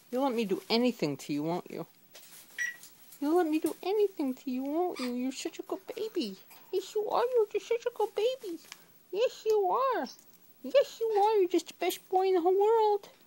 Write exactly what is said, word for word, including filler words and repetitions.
You'll let me do anything to you, won't you? You'll let me do anything to you, won't you? You're such a good baby. Yes, you are. You're just such a good baby. Yes, you are. Yes, you are. You're just the best boy in the whole world.